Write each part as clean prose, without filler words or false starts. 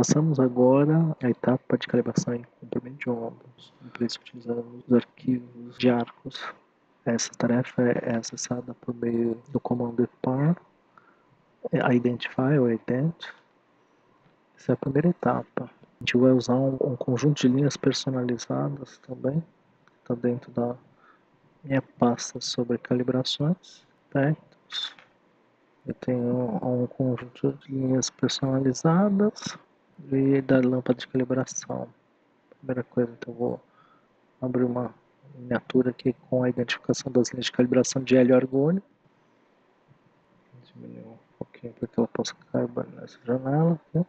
Passamos agora à etapa de calibração em comprimento de ondas. Para isso utilizamos os arquivos de arcos. Essa tarefa é acessada por meio do comando par, identify ou ident. Essa é a primeira etapa. A gente vai usar um conjunto de linhas personalizadas também. Está dentro da minha pasta sobre calibrações. Aspectos. Eu tenho um conjunto de linhas personalizadas e da lâmpada de calibração. Primeira coisa, então eu vou abrir uma miniatura aqui com a identificação das linhas de calibração de hélio argônio. Diminuir um pouquinho para que ela possa caber nessa janela aqui.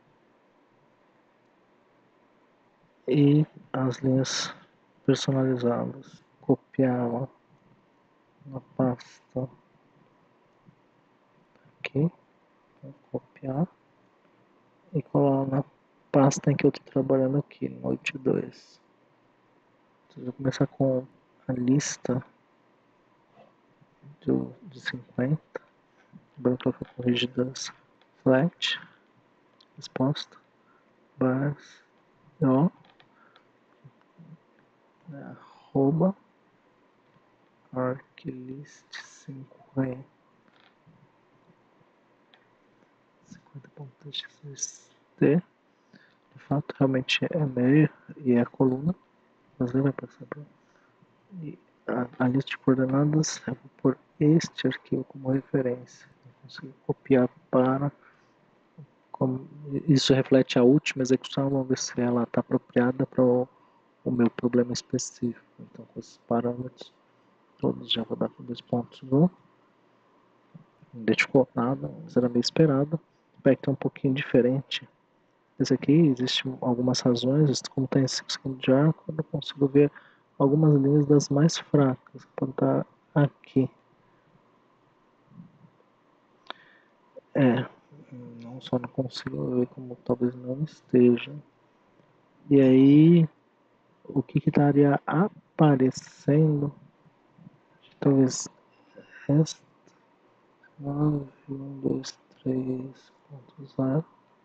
E as linhas personalizadas. Copiá-la na pasta aqui. Vou copiar e colar na pasta em que eu estou trabalhando aqui, Note 2. Então, vou começar com a lista de 50. Lembrando que ela foi corrigida flat, resposta, bars, ó, arroba, arclist 50. 50.txt. De fato, realmente é meio e é a coluna, mas ele vai passar para. E a lista de coordenadas, eu vou pôr este arquivo como referência. Eu consigo copiar para. Isso reflete a última execução, vamos ver se ela está apropriada para o meu problema específico. Então, com esses parâmetros todos, já vou dar com 2 pontos no. Não identificou nada, mas era meio esperado. O aspecto é um pouquinho diferente. Esse aqui, existem algumas razões, como está em 5 segundos de arco, eu não consigo ver algumas linhas das mais fracas, que podem estar aqui. Não só não consigo ver, como talvez não esteja. E aí, o que estaria aparecendo? Talvez esta 9.1.2.3.0.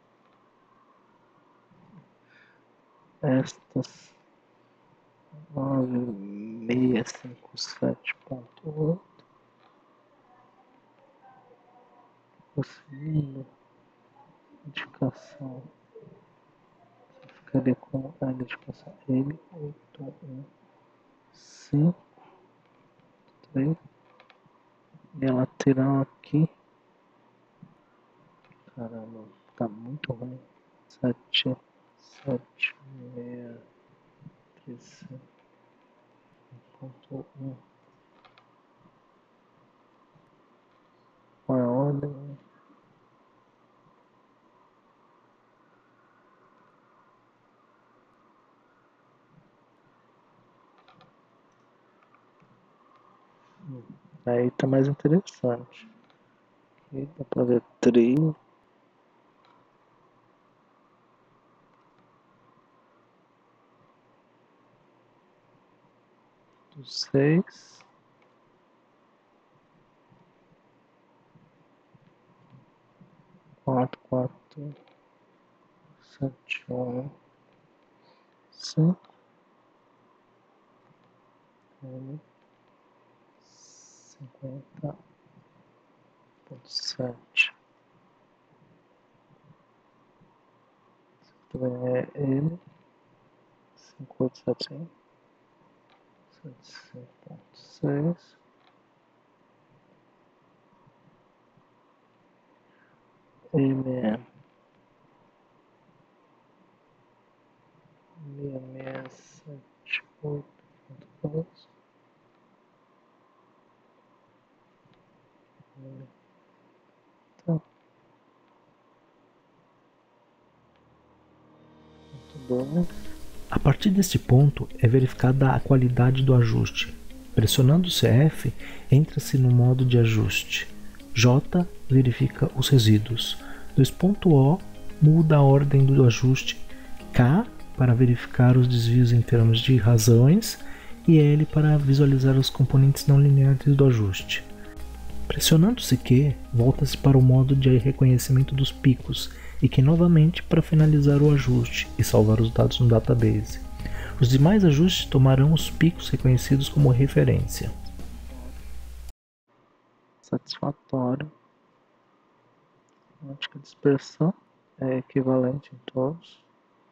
Estas 9.657.8. Conseguindo indicação, ficaria com a indicação M815.3 e a lateral aqui, caramba, tá muito ruim, 7.635.1. Qual é a ordem? Aí tá mais interessante. Aqui dá pra ver trio. Do 6. 4, 7, 1, 5. 50.7. Também é ele. 5875. 75.6. MM 6678.2. Tá. A partir deste ponto é verificada a qualidade do ajuste. Pressionando o CF, entra-se no modo de ajuste. J verifica os resíduos. O muda a ordem do ajuste. K para verificar os desvios em termos de razões e L para visualizar os componentes não lineares do ajuste. Pressionando-se Q, volta-se para o modo de reconhecimento dos picos e que novamente para finalizar o ajuste e salvar os dados no database. Os demais ajustes tomarão os picos reconhecidos como referência. Satisfatório. Acho que a dispersão é equivalente em todos.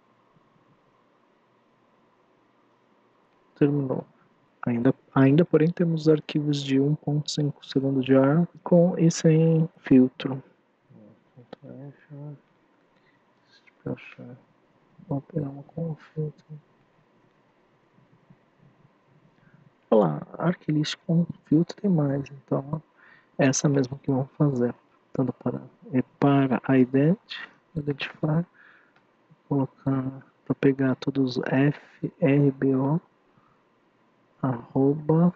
Terminou. Ainda porém temos arquivos de 1.5 segundo de ar com e sem filtro. Vou operar uma com filtro. Olha lá, arquilist com filtro tem mais, então é essa mesma que vamos fazer. Tanto para a identify, colocar para pegar todos os FRBO arroba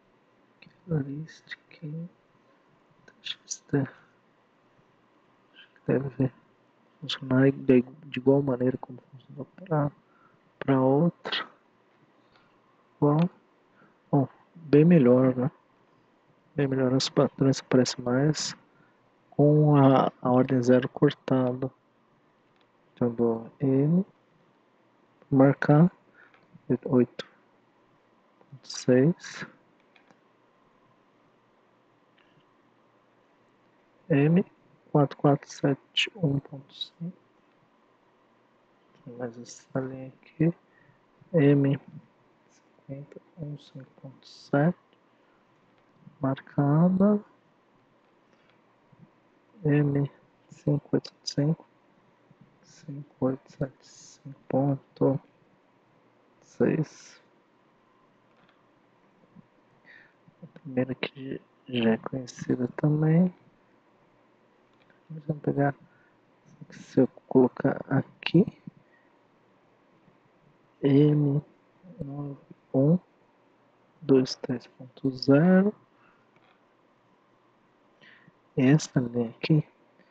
deve funcionar de igual maneira como funcionou para outra. Bom, bem melhor, né? Bem melhor, as patrões aparecem mais com a ordem 0 cortada. Então dou M, marcar 8.6 M 4471.5. Tem mais essa linha aqui. M 5015.7 marcada. M 5875 a primeira que já é conhecida também. Vamos pegar, se eu colocar aqui M9123.0, essa linha aqui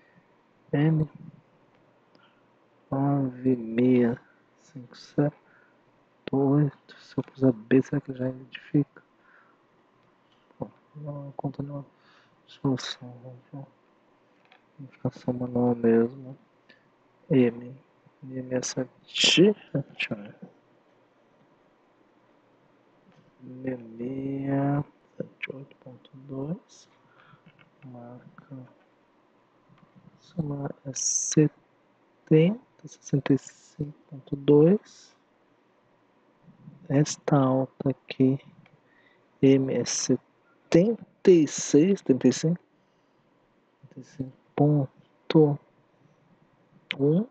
M9657.8, se eu puser B, será que já identifica? Bom, não conta nenhuma solução, vamos identificação manual mesmo. M67, deixa eu ver. 6678.2, marca é 65.2. Esta alta aqui M é 75.1,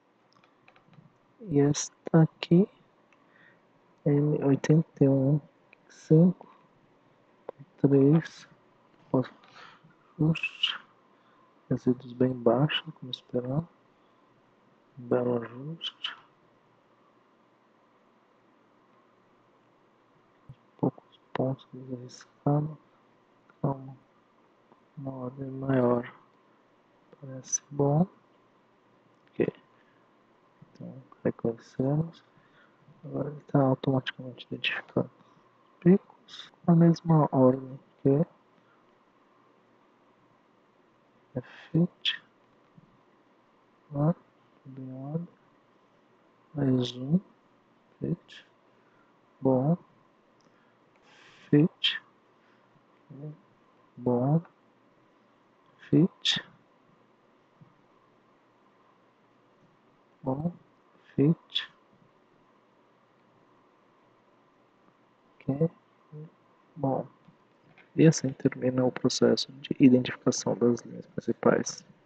e esta aqui M 81.5.3. Ajuste, resíduos bem baixos, como esperar. Um belo ajuste. Poucos pontos arriscados. Calma, uma ordem maior parece bom. Ok, então reconhecemos. Agora ele está automaticamente identificando os picos na mesma ordem, que é fit, beyond, mais um, fit, bom, fit, bom, fit, bom, fit, ok, bom. E assim termina o processo de identificação das linhas principais.